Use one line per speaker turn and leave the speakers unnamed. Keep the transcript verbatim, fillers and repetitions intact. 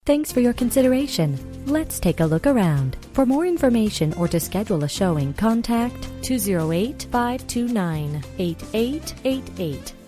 Thanks for your consideration. Let's take a look around. For more information or to schedule a showing, contact two oh eight, five two nine, eight eight eight eight.